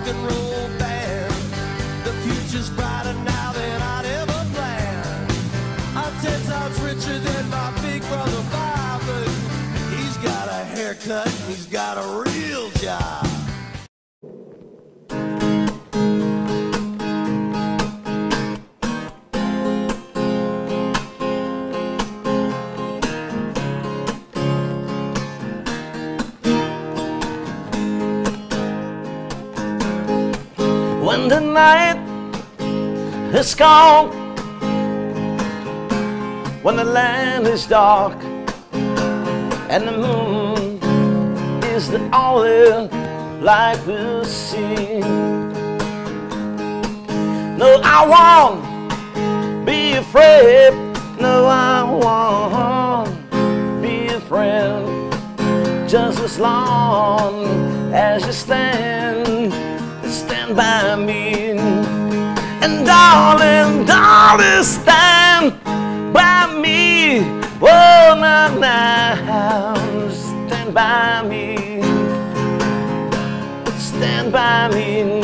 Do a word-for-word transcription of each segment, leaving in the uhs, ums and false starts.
and roll band. The future's brighter now than I'd ever planned. I'm ten times richer than my big brother Bob, but he's got a haircut and he's got a real job. When the night is gone, when the land is dark and the moon is the only light we'll see. No, I won't be afraid. No, I won't be a friend. Just as long as you stand, stand by me. And darling, darling, stand by me. Oh, now, now, stand by me. Stand by me.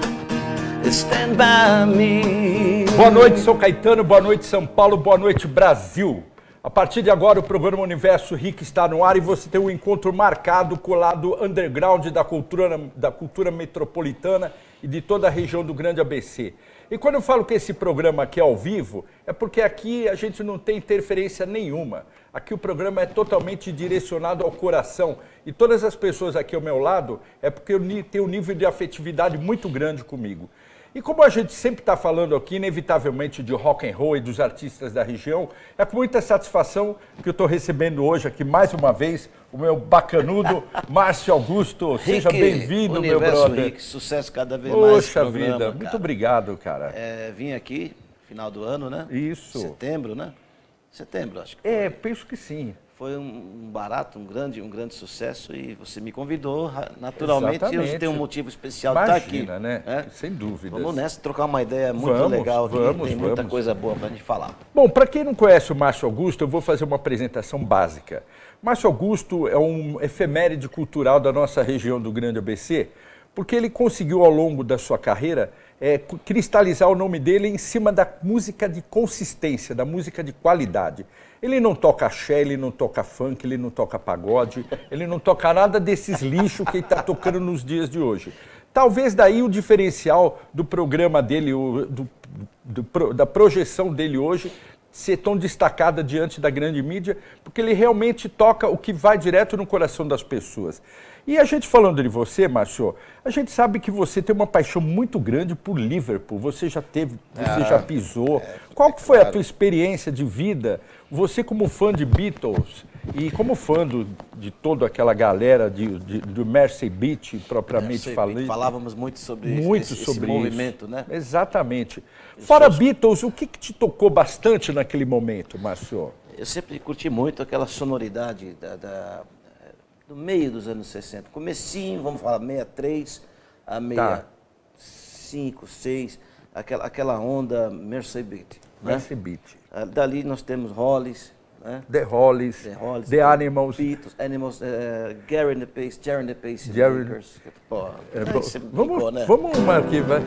Stand by me. Boa noite, São Caetano, boa noite, São Paulo, boa noite, Brasil. A partir de agora, o programa Universo Rick está no ar e você tem um encontro marcado com o lado underground da cultura, da cultura metropolitana e de toda a região do Grande A B C. E quando eu falo que esse programa aqui é ao vivo, é porque aqui a gente não tem interferência nenhuma. Aqui o programa é totalmente direcionado ao coração. E todas as pessoas aqui ao meu lado é porque eu tenho um nível de afetividade muito grande comigo. E como a gente sempre está falando aqui, inevitavelmente, de rock and roll e dos artistas da região, é com muita satisfação que eu estou recebendo hoje aqui, mais uma vez, o meu bacanudo Márcio Augusto. Rick, seja bem-vindo, meu brother. Rick, sucesso cada vez Poxa mais. Poxa vida, cara. muito obrigado, cara. É, vim aqui, final do ano, né? Isso. Setembro, né? Setembro, acho que foi. É, penso que sim. Foi um barato, um grande, um grande sucesso e você me convidou, naturalmente. Exatamente. Eu tenho um motivo especial Imagina, de estar aqui. né? É? Sem dúvida. Vamos nessa, trocar uma ideia muito vamos, legal aqui. Vamos, Tem muita vamos. coisa boa para a gente falar. Bom, para quem não conhece o Márcio Augusto, eu vou fazer uma apresentação básica. Márcio Augusto é um efeméride cultural da nossa região do Grande A B C, porque ele conseguiu, ao longo da sua carreira, é, cristalizar o nome dele em cima da música de consistência, da música de qualidade. Ele não toca axé, ele não toca funk, ele não toca pagode, ele não toca nada desses lixos que ele está tocando nos dias de hoje. Talvez daí o diferencial do programa dele, o, do, do, da projeção dele hoje, ser tão destacada diante da grande mídia, porque ele realmente toca o que vai direto no coração das pessoas. E a gente falando de você, Márcio, a gente sabe que você tem uma paixão muito grande por Liverpool. Você já teve, você ah, já pisou. É, Qual que foi claro. a tua experiência de vida? Você como fã de Beatles e como fã do, de toda aquela galera de, de, do Mersey Beat, propriamente falando. Falávamos muito sobre, muito esse, sobre esse movimento, isso. né? Exatamente. Fora Beatles, o que, que te tocou bastante naquele momento, Márcio? Eu sempre curti muito aquela sonoridade da, da, do meio dos anos sessenta. Comecinho, vamos falar, sessenta e três a sessenta e cinco, sessenta e seis, aquela, aquela onda Mersey Beat. Né? Mersey Beat. Dali nós temos Hollies, né? The Hollies, The, Hollies, The Animals, Beatles, Animals, uh, Gary and the Pace, Jerry and the Pace, Jerry... Pô, é, é, vamos, ficou, né? vamos uma aqui, vai.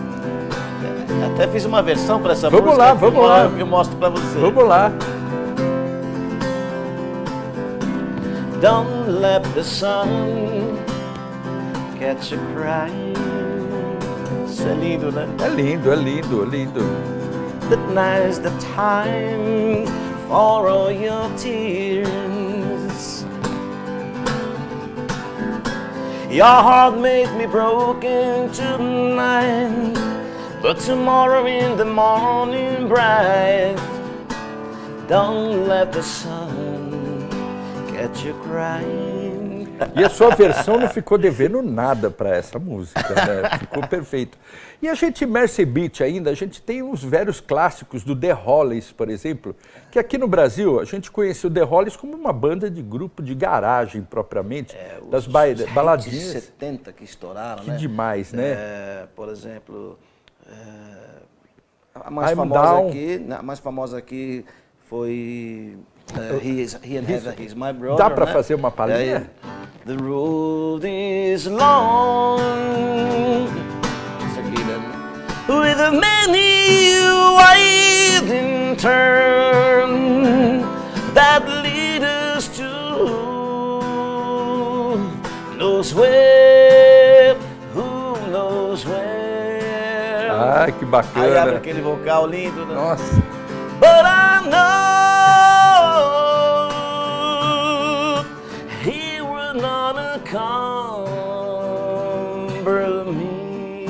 Até fiz uma versão para essa vamos música. Lá, vamos eu, lá, eu mostro para você. Vamos lá. Don't let the sun catch you crying. Isso é lindo, né? É lindo, é lindo, é lindo. That now's the time for all your tears. Your heart made me broken tonight, but tomorrow in the morning bright, don't let the sun catch you crying. E a sua versão não ficou devendo nada para essa música, né? Ficou perfeito. E a gente, Mersey Beat ainda, a gente tem os velhos clássicos do The Hollies, por exemplo, que aqui no Brasil a gente conheceu o The Hollies como uma banda de grupo de garagem propriamente, é, os, das ba os baladinhas. setenta que estouraram, que né? demais, né? É, por exemplo, é, a mais I'm famosa down. aqui, a mais famosa aqui foi uh, he, is, he and Heather, He's My Brother. Dá para né? fazer uma palhinha? É, The road is long, with many winding turns that lead us to knows where, who knows where. Ai, que bacana. Aí abre aquele vocal lindo, né? Nossa. But I know he will not encumber me.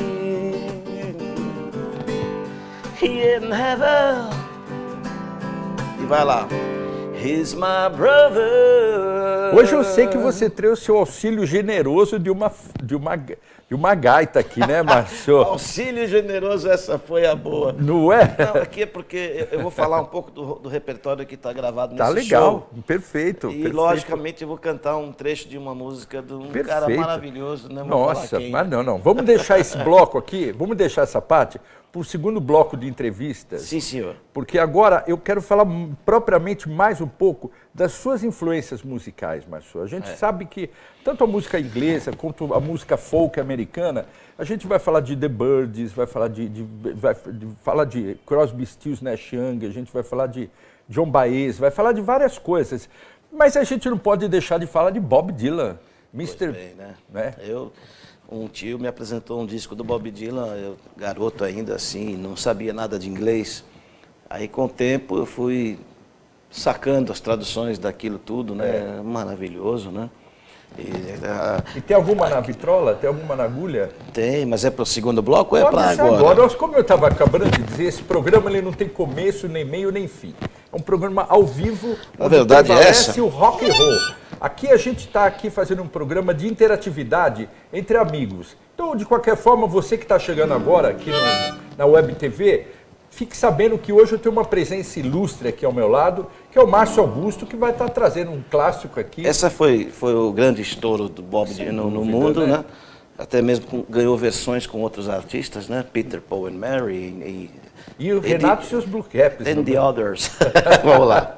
He in heaven. E vai lá. He's my brother. Hoje eu sei que você trouxe o seu auxílio generoso de uma, de uma, de uma gaita aqui, né, Márcio? Auxílio generoso, essa foi a boa. Não é? Não, aqui é porque eu vou falar um pouco do, do repertório que está gravado nesse Tá legal, show. perfeito. E, perfeito. logicamente, eu vou cantar um trecho de uma música de um Perfeito. cara maravilhoso, né? Vou Nossa, falar quem. mas não, não. Vamos deixar esse bloco aqui, vamos deixar essa parte para o segundo bloco de entrevistas. Sim, senhor. Porque agora eu quero falar propriamente mais um pouco das suas influências musicais, Márcio. A gente É. sabe que tanto a música inglesa quanto a música folk americana, a gente vai falar de The Byrds, vai falar de, de, vai, de, falar de Crosby, Stills, Nash Young, a gente vai falar de John Baez, vai falar de várias coisas. Mas a gente não pode deixar de falar de Bob Dylan. mister Pois bem, né? né? Eu, um tio me apresentou um disco do Bob Dylan, eu garoto ainda assim, não sabia nada de inglês. Aí com o tempo eu fui sacando as traduções daquilo tudo, né? É. Maravilhoso, né? E, a... e tem alguma na vitrola? Tem alguma na agulha? Tem, mas é para o segundo bloco ou é para agora? agora? Nós, como eu estava acabando de dizer, esse programa ele não tem começo, nem meio, nem fim. É um programa ao vivo, a verdade é essa. O rock and roll. Aqui a gente está aqui fazendo um programa de interatividade entre amigos. Então, de qualquer forma, você que está chegando agora aqui no, na Web T V, fique sabendo que hoje eu tenho uma presença ilustre aqui ao meu lado, que é o Márcio Augusto, que vai estar tá trazendo um clássico aqui. Essa foi, foi o grande estouro do Bob Dylan no, no mundo, né? né? Até mesmo com, ganhou versões com outros artistas, né? Peter, Paul and Mary e... E o Renato e seus Blue Caps. And the others. Vamos lá.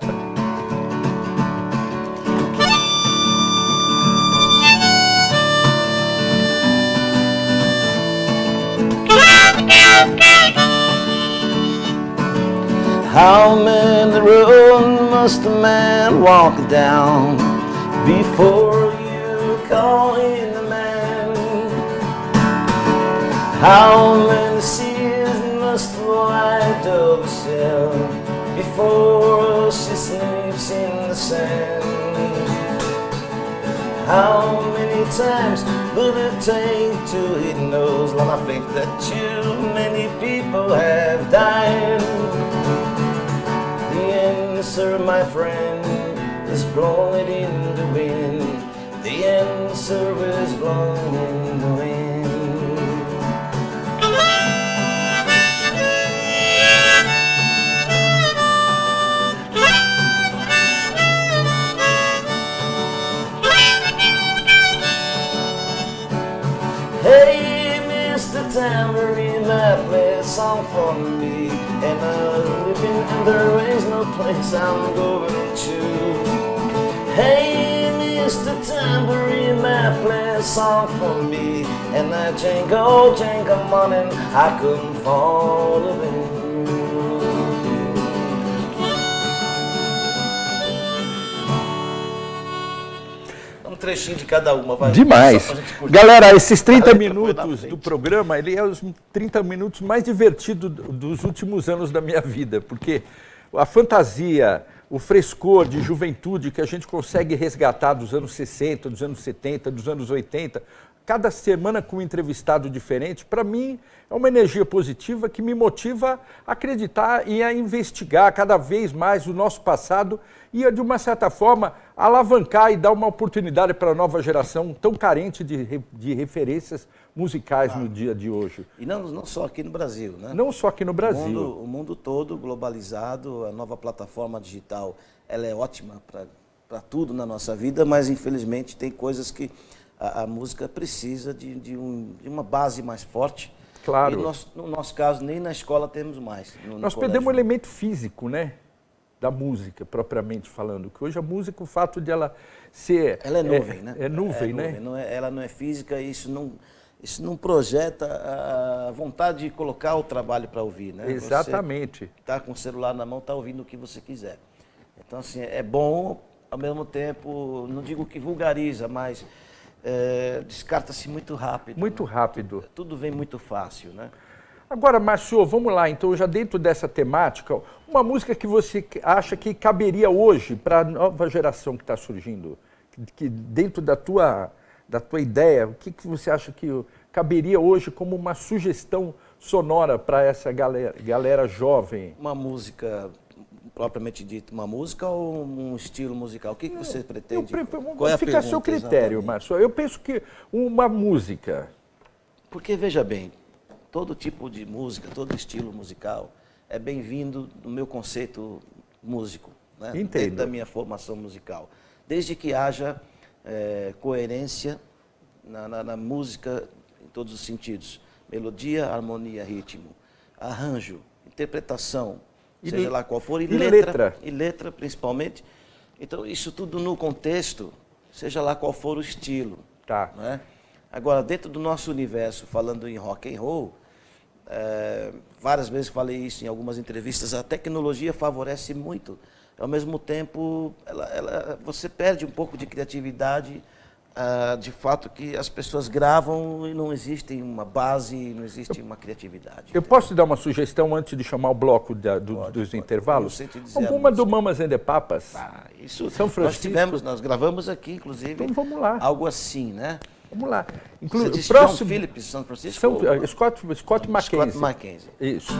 How many roads must a man walk down before you call him a man? How many seas must the white dove sail before she sleeps in the sand? How many times will it take till he knows lá na frente that too many people have died? The answer, my friend, is blowing in the wind. The answer is blowing in the wind. Hey, Mister Tambourine Man, play a song for me. And I'm living and there is no place I'm going to. Hey, Mister Tambourine Man, play a song for me. And that jingle, jingle morning, I couldn't fall of it. Um trechinho de cada uma, vai. Demais. Galera, esses trinta minutos do programa, ele é os trinta minutos mais divertidos dos últimos anos da minha vida, porque a fantasia, o frescor de juventude que a gente consegue resgatar dos anos sessenta, dos anos setenta, dos anos oitenta, cada semana com um entrevistado diferente, para mim é uma energia positiva que me motiva a acreditar e a investigar cada vez mais o nosso passado e, de uma certa forma, alavancar e dar uma oportunidade para a nova geração tão carente de, de referências musicais ah. no dia de hoje. E não, não só aqui no Brasil, né? Não só aqui no Brasil. O mundo, o mundo todo globalizado, a nova plataforma digital, ela é ótima para tudo na nossa vida, mas infelizmente tem coisas que a, a música precisa de, de, um, de uma base mais forte. Claro. E nós, no nosso caso, nem na escola temos mais. No, Nós no perdemos o colégio. elemento físico, né? da música, propriamente falando? Que hoje a música, o fato de ela ser... Ela é nuvem, é, né? É nuvem, é né? Nuvem. Não é, ela não é física e isso não, isso não projeta a vontade de colocar o trabalho para ouvir, né? Exatamente. Você tá com o celular na mão, tá ouvindo o que você quiser. Então, assim, é bom, ao mesmo tempo, não digo que vulgariza, mas é, descarta-se muito rápido. Muito rápido. Tudo, tudo vem muito fácil, né? Agora, Márcio, vamos lá, então, já dentro dessa temática, uma música que você acha que caberia hoje para a nova geração que está surgindo, que, que dentro da tua, da tua ideia, o que, que você acha que caberia hoje como uma sugestão sonora para essa galera, galera jovem? Uma música, propriamente dita, uma música ou um estilo musical? O que, que você pretende? Eu, Qual é a fica a seu critério, Márcio. Eu penso que uma música... Porque, veja bem, todo tipo de música, todo estilo musical é bem-vindo no meu conceito músico, né? Entendo. Dentro da minha formação musical. Desde que haja é, coerência na, na, na música em todos os sentidos. Melodia, harmonia, ritmo, arranjo, interpretação, E seja le- lá qual for, e, e letra, letra. e letra principalmente. Então, isso tudo no contexto, seja lá qual for o estilo. Tá. Né? Agora, dentro do nosso universo, falando em rock and roll, é, várias vezes falei isso em algumas entrevistas, a tecnologia favorece muito. Ao mesmo tempo, ela, ela, você perde um pouco de criatividade, ah, de fato que as pessoas gravam e não existe uma base, não existe uma criatividade. Eu posso te dar uma sugestão antes de chamar o bloco da, do, Pode, dos pode. intervalos? Eu sei te dizer a Alguma do música. Mamas and the Papas? Ah, isso São nós Francisco. tivemos, nós gravamos aqui, inclusive, Então vamos lá. algo assim, né? Vamos lá. Você Inclu disse próximo, John Phillips, São Francisco? São, ou- Scott, Scott Mackenzie. Scott Mackenzie. Isso.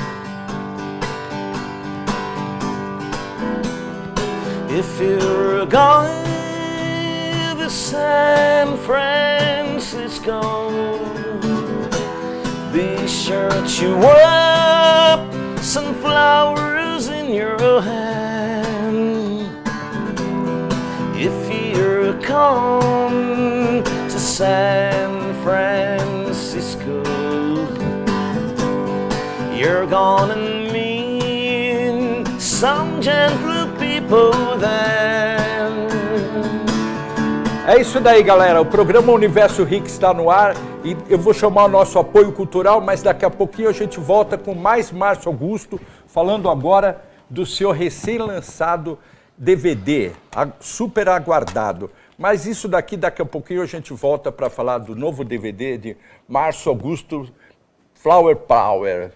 If you're going to San Francisco, be sure to up some flowers in your hand. If you're come to San Francisco, you're gonna meet some gentle people then. É isso daí, galera. O programa Universo Rick está no ar e eu vou chamar o nosso apoio cultural, mas daqui a pouquinho a gente volta com mais Márcio Augusto, falando agora do seu recém-lançado D V D, a- super aguardado. Mas isso daqui, daqui a pouquinho a gente volta para falar do novo D V D de Márcio Augusto, Flower Power.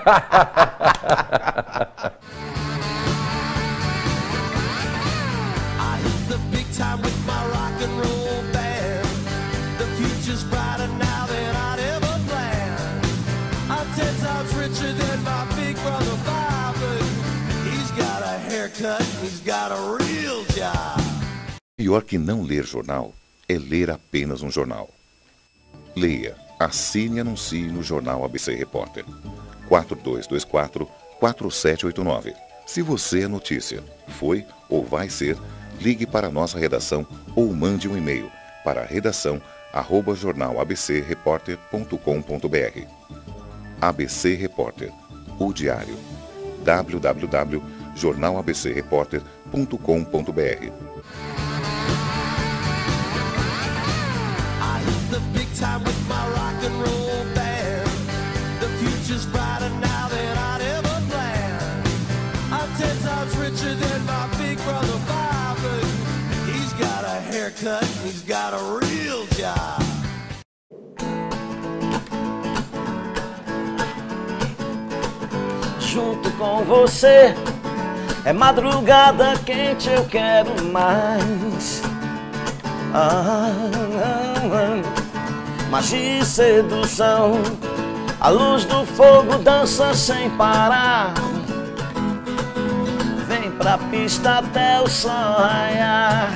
I hit the big time with my rock and roll band. The future's brighter now than I'd ever planned. I'm ten times richer than my big brother Bob, but he's got a haircut, he's got a real job. Pior que não ler jornal é ler apenas um jornal. Leia, assine e anuncie no Jornal A B C Repórter. quatro dois dois quatro, quatro sete oito nove. Se você é notícia, foi ou vai ser, ligue para a nossa redação ou mande um e-mail para redação arroba jornal a b c repórter ponto com ponto b r. A B C Repórter, o diário. w w w ponto jornal a b c repórter ponto com ponto b r. I hit the big time with my rock and roll band. The future's brighter now than I'd ever planned. I'm ten times richer than my big brother Bob, but he's got a haircut, he's got a real job. Junto com você é madrugada quente, eu quero mais. Ah, ah, ah. Magia e sedução, a luz do fogo dança sem parar. Vem pra pista até o sol raiar.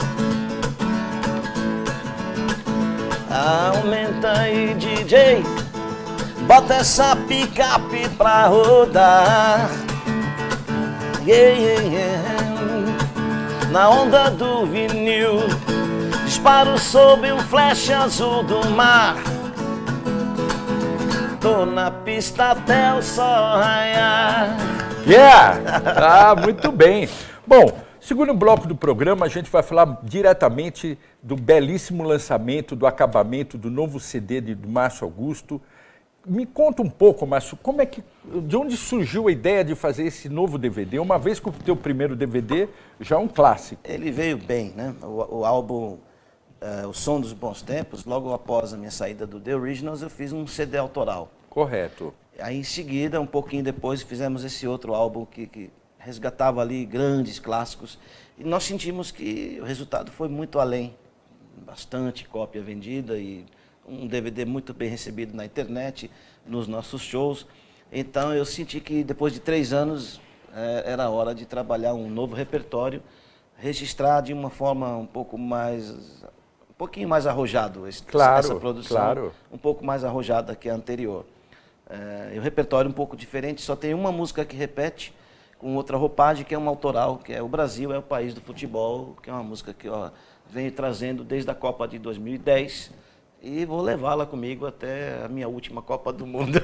Aumenta aí, D J, bota essa picape pra rodar. Yeah, yeah, yeah. Na onda do vinil, disparo sob o flash azul do mar. Tô na pista até o sol raiar. Yeah! Ah, muito bem. Bom, segundo bloco do programa, a gente vai falar diretamente do belíssimo lançamento, do acabamento do novo C D de, do Márcio Augusto. Me conta um pouco, Márcio, como é que, de onde surgiu a ideia de fazer esse novo D V D, uma vez que o teu primeiro D V D já é um clássico? Ele veio bem, né? O, o álbum uh, O Som dos Bons Tempos, logo após a minha saída do The Originals, eu fiz um C D autoral. Correto. Aí, em seguida, um pouquinho depois, fizemos esse outro álbum que, que resgatava ali grandes clássicos. E nós sentimos que o resultado foi muito além. Bastante cópia vendida e um D V D muito bem recebido na internet, nos nossos shows. Então, eu senti que depois de três anos, é, era hora de trabalhar um novo repertório, registrar de uma forma um pouco mais... um pouquinho mais arrojado esse, claro, essa produção, claro. um pouco mais arrojada que a anterior. É, e o repertório um pouco diferente, só tem uma música que repete, com outra roupagem, que é uma autoral, que é O Brasil é o País do Futebol, que é uma música que ó, venho trazendo desde a Copa de dois mil e dez, e vou levá-la comigo até a minha última Copa do Mundo.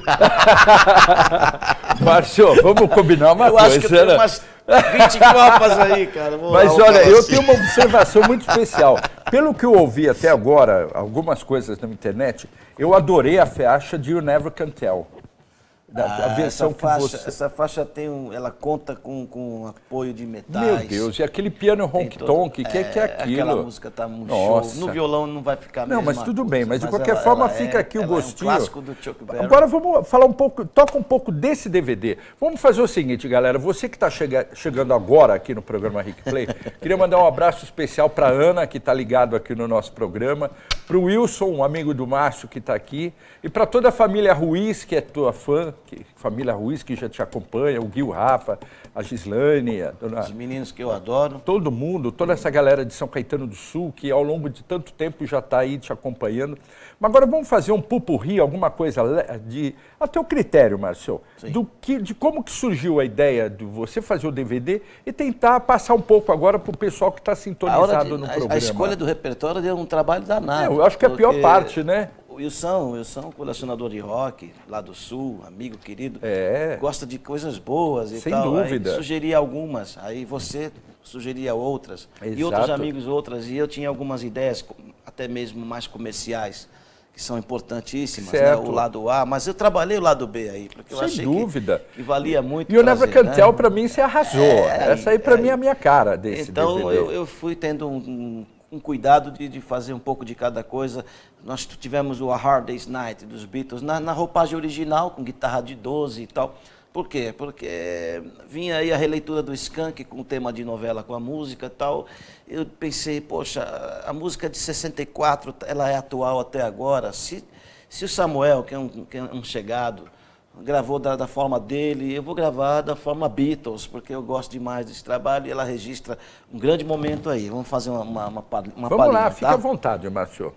Márcio, vamos combinar uma eu coisa. Eu acho que eu tenho umas vinte Copas aí, cara. Vou Mas olha, eu assim. tenho uma observação muito especial. Pelo que eu ouvi até agora, algumas coisas na internet, eu adorei a faixa de You Never Can Tell. Da, Ah, a versão essa, faixa, que você... essa faixa tem um, ela conta com, com apoio de metais. Meu Deus, e aquele piano honk-tonk, o que, é, que é aquilo? Aquela música tá um Nossa. show. No violão não vai ficar Não, mas tudo coisa, bem, mas de mas qualquer ela, forma ela fica é, aqui o ela gostinho. É um clássico do Chuck Berry. Agora vamos falar um pouco, toca um pouco desse D V D. Vamos fazer o seguinte, galera, você que está chega, chegando agora aqui no programa Rick Play, queria mandar um abraço especial para Ana, que está ligado aqui no nosso programa, para o Wilson, um amigo do Márcio que está aqui, e para toda a família Ruiz, que é tua fã, que, família Ruiz que já te acompanha, o Gui, o Rafa, a Gislane, a dona... Os meninos que eu adoro. Todo mundo, toda essa galera de São Caetano do Sul, que ao longo de tanto tempo já está aí te acompanhando. Mas agora vamos fazer um pupurri, alguma coisa de... A teu critério, Márcio, do que, de como que surgiu a ideia de você fazer o D V D e tentar passar um pouco agora para o pessoal que está sintonizado de, no a, programa. A escolha do repertório deu um trabalho danado. É, eu acho que é a pior parte, né? O Wilson, o Wilson, colecionador de rock, lá do Sul, amigo querido, é. gosta de coisas boas e Sem tal. dúvida. Aí sugeria algumas, aí você sugeria outras, Exato. e outros amigos outras, e eu tinha algumas ideias, até mesmo mais comerciais, que são importantíssimas, né? O lado A, mas eu trabalhei o lado B aí, porque eu Sem achei dúvida. Que, que valia muito. E o Never Can Tell, né? para mim, você arrasou. É, Essa aí, para é, mim, é a minha cara desse então, D V D. Então, eu, eu fui tendo um, um, um cuidado de, de fazer um pouco de cada coisa. Nós tivemos o A Hard Day's Night dos Beatles na, na roupagem original, com guitarra de doze e tal. Por quê? Porque vinha aí a releitura do Skank com o tema de novela, com a música e tal. Eu pensei, poxa, a música de sessenta e quatro, ela é atual até agora. Se, se o Samuel, que é um, que é um chegado, gravou da, da forma dele, eu vou gravar da forma Beatles, porque eu gosto demais desse trabalho e ela registra um grande momento aí. Vamos fazer uma, uma, uma, uma Vamos palhinha, lá, fica tá? à vontade, Márcio.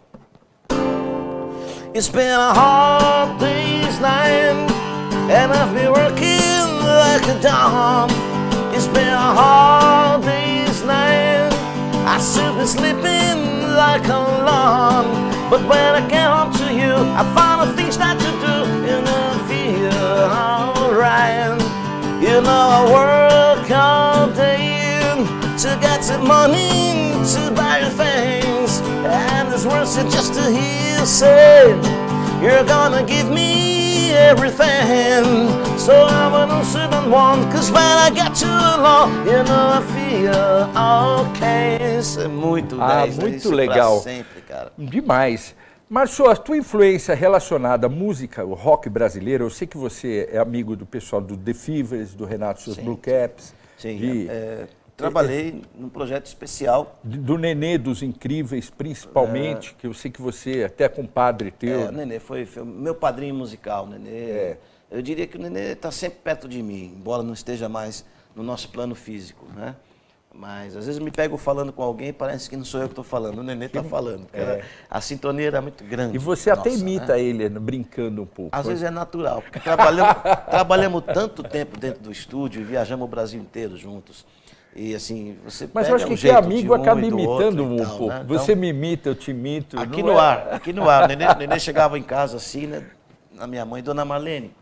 It's been a hard day's night, and I've been working like a dog. It's been a hard day's night, I should be sleeping like a log. But when I get home to you, I find the things that to do, and I feel alright. You know I work all day to get some money to buy things, and it's worth it just to hear you say you're gonna give me everything. So I wouldn't sit and want, cause when I get you along, you know I feel okay. Isso é muito Ah, dez, muito isso legal. Pra sempre, cara. Demais. Márcio, a tua influência relacionada à música, o rock brasileiro, eu sei que você é amigo do pessoal do The Fevers, do Renato Seus Blue Caps. Sim, de, é, trabalhei num projeto especial. do Nenê dos Incríveis, principalmente, é, que eu sei que você, até compadre teu. É, o Nenê foi, foi meu padrinho musical. O Nenê, é. Eu diria que o Nenê está sempre perto de mim, embora não esteja mais no nosso plano físico, né? Mas às vezes eu me pego falando com alguém e parece que não sou eu que estou falando, o Nenê está falando. É. A sintonia era muito grande. E você nossa, até imita né? ele, brincando um pouco. Às vezes é natural, porque trabalhamos, trabalhamos tanto tempo dentro do estúdio e viajamos o Brasil inteiro juntos. E assim, você Mas pega eu acho que um quem é jeito amigo de um acaba e do imitando outro e um tal, pouco. né? Então, Você me imita, eu te imito. Aqui não no é... ar, aqui no ar. O Nenê, o Nenê chegava em casa assim, né? A minha mãe, Dona Marlene,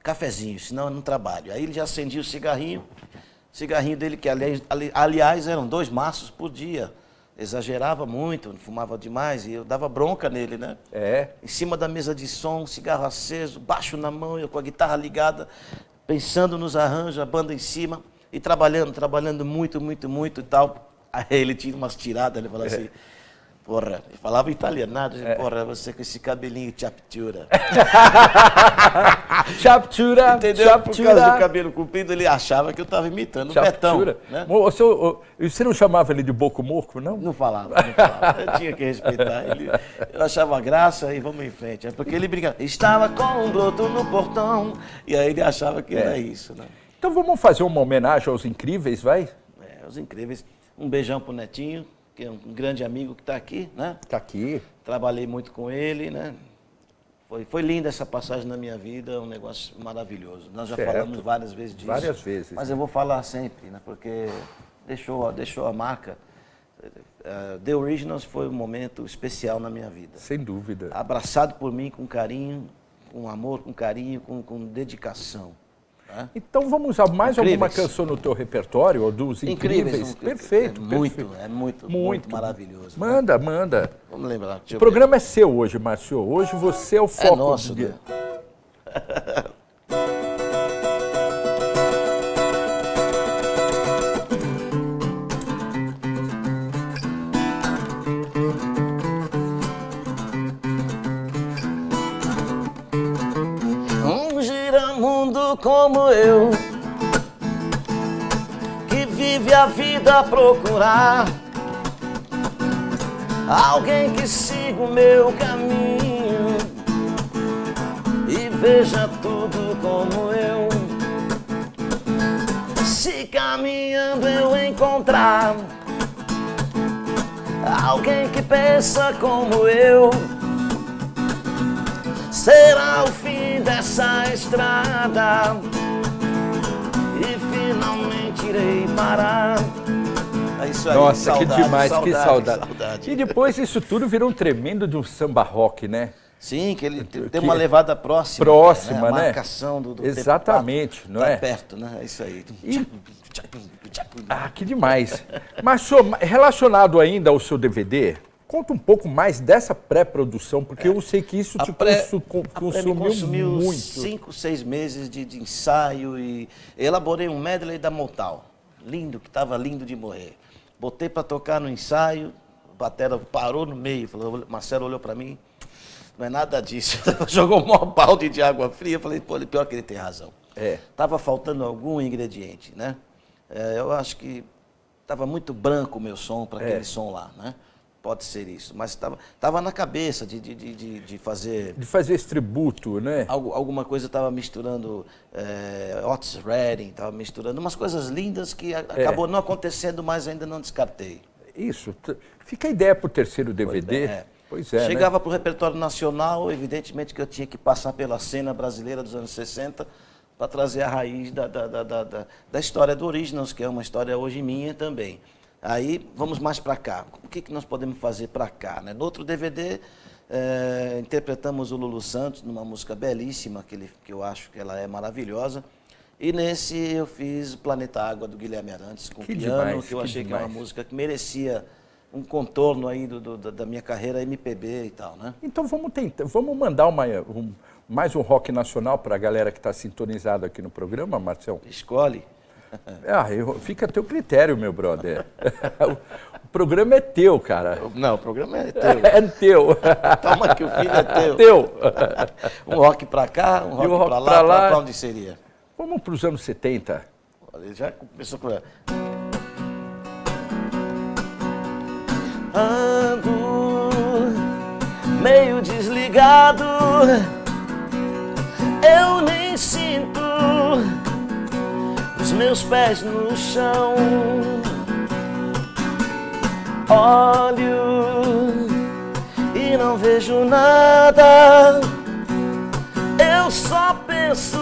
cafezinho, senão eu não trabalho. Aí ele já acendia o cigarrinho, cigarrinho dele, que aliás, ali, aliás eram dois maços por dia. Exagerava muito, fumava demais e eu dava bronca nele, né? É. Em cima da mesa de som, cigarro aceso, baixo na mão, eu com a guitarra ligada, pensando nos arranjos, a banda em cima e trabalhando, trabalhando muito, muito, muito e tal. Aí ele tinha umas tiradas, ele falava assim, porra, ele falava italianado, é. porra, você com esse cabelinho chaptura. Chaptura, entendeu? chaptura. Por causa do cabelo comprido, ele achava que eu estava imitando o Betão. Né? Você, você não chamava ele de Boco Morco, não? Não falava, não falava. Eu tinha que respeitar ele. Eu achava graça e vamos em frente. É porque ele brincava. Estava com um broto no portão. E aí ele achava que é. era isso. Né? Então vamos fazer uma homenagem aos Incríveis, vai? É, aos Incríveis. Um beijão pro Netinho, que é um grande amigo que está aqui, né? Está aqui. Trabalhei muito com ele, né? Foi, foi linda essa passagem na minha vida, um negócio maravilhoso. Nós já certo. falamos várias vezes disso. Várias vezes. Mas eu vou falar sempre, né? Porque deixou, deixou a marca. Uh, The Originals foi um momento especial na minha vida. Sem dúvida. Abraçado por mim com carinho, com amor, com carinho, com, com dedicação. Né? Então vamos usar mais Incríveis. alguma canção no teu repertório, ou dos Incríveis? Incríveis. Perfeito, é muito, perfeito. É muito, muito, muito maravilhoso. Manda, né? manda. Vamos lembrar. O programa ver. é seu hoje, Márcio. Hoje você é o foco. É nosso, do dia. Né? Como eu, que vive a vida a procurar alguém que siga o meu caminho e veja tudo como eu. Se caminhando eu encontrar alguém que pensa como eu, será o fim dessa estrada e finalmente irei parar. É isso aí, nossa, saudade, que demais, saudade, que saudade. saudade. E depois isso tudo virou um tremendo de um samba rock, né? Sim, que ele tem que uma levada próxima. Próxima, né? A né? marcação do, do exatamente, tempo, não tá é? perto, né? É isso aí. E... Ah, que demais. Mas, senhor, relacionado ainda ao seu D V D, conta um pouco mais dessa pré-produção, porque é. eu sei que isso te pré, consu, consumiu, me consumiu muito. Cinco, seis meses de, de ensaio e elaborei um medley da Motown. Lindo, que estava lindo de morrer. Botei para tocar no ensaio, a batera parou no meio, falou, Marcelo olhou para mim, não é nada disso. Jogou um maior balde de água fria, falei, pô, pior que ele tem razão. É. Tava faltando algum ingrediente, né? É, eu acho que estava muito branco o meu som para aquele é. som lá, né? Pode ser isso, mas estava tava na cabeça de, de, de, de fazer... De fazer esse tributo, né? Algo, alguma coisa estava misturando é, Otis Redding, estava misturando umas coisas lindas que a, é. acabou não acontecendo, mas ainda não descartei. Isso. Fica a ideia para o terceiro D V D. Pois, é. Pois é, chegava né? para o repertório nacional, evidentemente que eu tinha que passar pela cena brasileira dos anos sessenta para trazer a raiz da, da, da, da, da, da história do Originals, que é uma história hoje minha também. Aí, vamos mais para cá. O que, que nós podemos fazer para cá? Né? No outro D V D, é, interpretamos o Lulu Santos numa música belíssima, que, ele, que eu acho que ela é maravilhosa. E nesse eu fiz Planeta Água, do Guilherme Arantes, com que piano, demais, que eu que achei demais. que é uma música que merecia um contorno aí do, do, da minha carreira M P B e tal, né? Então vamos tentar, vamos mandar uma, um, mais um rock nacional para a galera que está sintonizada aqui no programa, Marcelo? Escolhe. Ah, eu, fica a teu critério, meu brother. O programa é teu, cara. Não, o programa é teu. É teu. Toma que o filho é teu. É teu. Um rock pra cá, um rock, um rock pra lá, pra lá. pra onde seria? Vamos pros anos setenta. Ele já começou com... Ando meio desligado, eu nem sinto os meus pés no chão. Olho e não vejo nada, eu só penso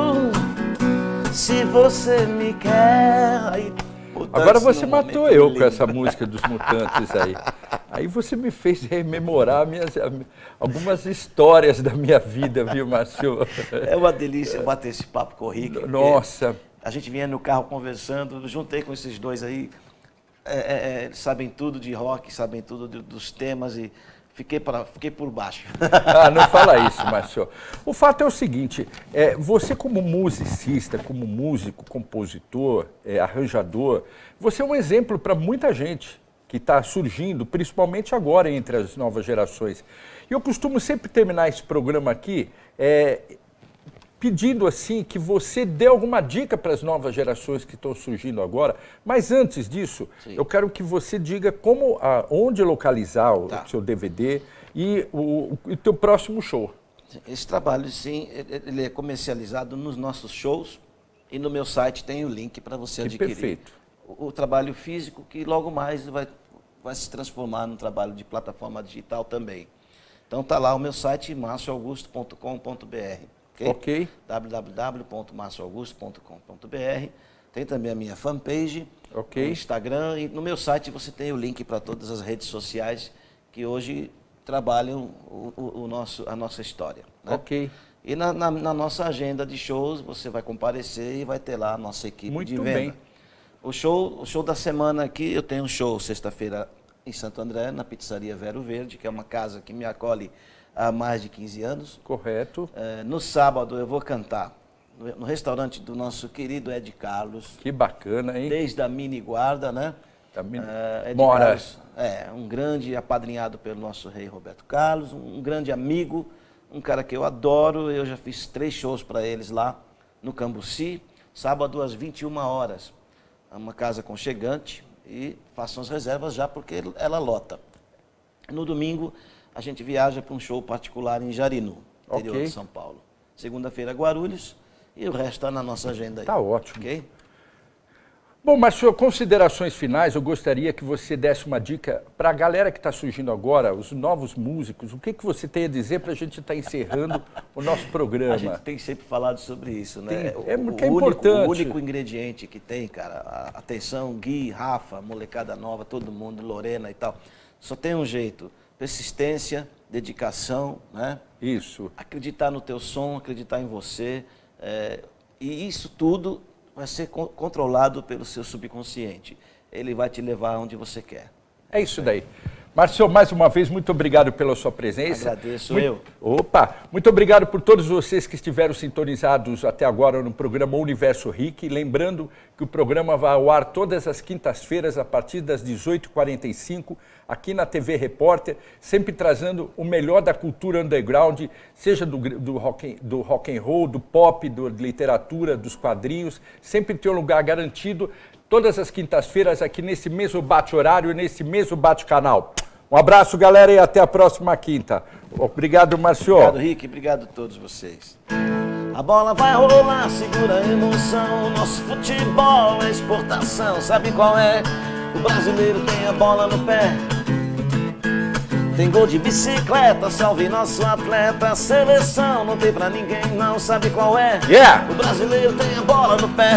se você me quer. Aí, agora você matou eu com essa música dos Mutantes aí. Aí você me fez rememorar minhas, algumas histórias da minha vida, viu, Márcio? É uma delícia bater esse papo com o Rick. Nossa. A gente vinha no carro conversando, juntei com esses dois aí, é, é, eles sabem tudo de rock, sabem tudo de, dos temas e fiquei, pra, fiquei por baixo. Ah, não fala isso, Márcio. O fato é o seguinte, é, você como musicista, como músico, compositor, é, arranjador, você é um exemplo para muita gente que está surgindo, principalmente agora entre as novas gerações. E eu costumo sempre terminar esse programa aqui é, pedindo assim que você dê alguma dica para as novas gerações que estão surgindo agora. Mas antes disso, Sim. eu quero que você diga como, a, onde localizar o tá. seu D V D e o, o teu próximo show. Esse trabalho, sim, ele é comercializado nos nossos shows e no meu site tem o link para você que adquirir. Perfeito. O trabalho físico, que logo mais vai, vai se transformar num trabalho de plataforma digital também. Então tá lá o meu site, marcio augusto ponto com ponto br. Ok? Ok. w w w ponto marcio augusto ponto com ponto br. Tem também a minha fanpage, okay. o Instagram, e no meu site você tem o link para todas as redes sociais que hoje trabalham o, o, o nosso, a nossa história. Né? Ok. E na, na, na nossa agenda de shows você vai comparecer e vai ter lá a nossa equipe Muito de venda. Bem. O show, o show da semana aqui, eu tenho um show sexta-feira em Santo André, na Pizzaria Vero Verde, que é uma casa que me acolhe há mais de quinze anos. Correto. É, no sábado eu vou cantar no, no restaurante do nosso querido Ed Carlos. Que bacana, hein? Desde a Mini Guarda, né? Da mini... é, Ed Mora. Carlos, é, um grande apadrinhado pelo nosso rei Roberto Carlos, um, um grande amigo, um cara que eu adoro. Eu já fiz três shows para eles lá no Cambuci, sábado às vinte e uma horas. É uma casa aconchegante e façam as reservas já porque ela lota. No domingo, a gente viaja para um show particular em Jarinu, interior okay. de São Paulo. Segunda-feira, Guarulhos, e o resto está na nossa agenda aí. Tá ótimo. Okay? Bom, Márcio, considerações finais, eu gostaria que você desse uma dica para a galera que está surgindo agora, os novos músicos, o que, que você tem a dizer para a gente estar tá encerrando o nosso programa? A gente tem sempre falado sobre isso, né? Tem, é porque o, é único, importante. O único ingrediente que tem, cara, a, atenção, Gui, Rafa, molecada nova, todo mundo, Lorena e tal, só tem um jeito, persistência, dedicação, né? Isso. Acreditar no teu som, acreditar em você, é, e isso tudo vai ser controlado pelo seu subconsciente. Ele vai te levar onde você quer. É isso daí. Márcio, mais uma vez, muito obrigado pela sua presença. Agradeço muito... eu. Opa! Muito obrigado por todos vocês que estiveram sintonizados até agora no programa Universo Rick. Lembrando que o programa vai ao ar todas as quintas-feiras, a partir das dezoito e quarenta e cinco, aqui na T V Repórter, sempre trazendo o melhor da cultura underground, seja do, do, rock, do rock and roll, do pop, da literatura, dos quadrinhos, sempre tem um lugar garantido, todas as quintas-feiras aqui nesse mesmo bate-horário, nesse mesmo bate-canal. Um abraço, galera, e até a próxima quinta. Obrigado, Márcio. Obrigado, Rick. Obrigado a todos vocês. A bola vai rolar, segura a emoção. Nosso futebol é exportação. Sabe qual é? O brasileiro tem a bola no pé. Tem gol de bicicleta, salve nosso atleta. Seleção não tem pra ninguém, não. Sabe qual é? Yeah. O brasileiro tem a bola no pé.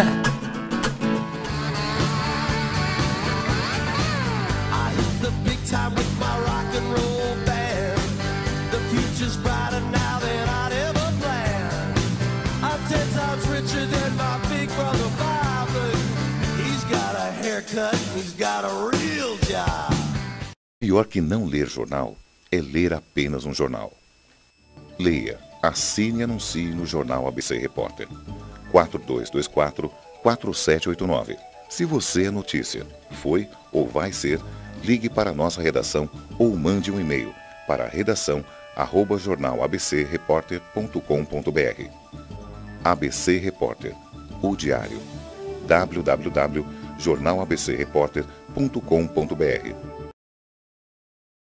Time with my rock and roll band. The future's brighter now than I'd ever planned. I'm ten times richer than my big brother Bob, but he's got a haircut and he's got a real job. Pior que não ler jornal é ler apenas um jornal. Leia, assine e anuncie no jornal A B C Repórter. quatro dois dois quatro, quatro sete oito nove. Se você é notícia, foi ou vai ser, ligue para a nossa redação ou mande um e-mail para redação arroba jornal a b c repórter ponto com ponto b r. A B C Repórter, o diário. w w w ponto jornal a b c repórter ponto com ponto b r